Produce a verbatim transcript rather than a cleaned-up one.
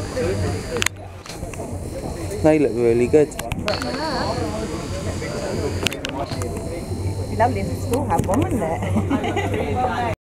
They look really good. Lovely if the school had one, wouldn't it?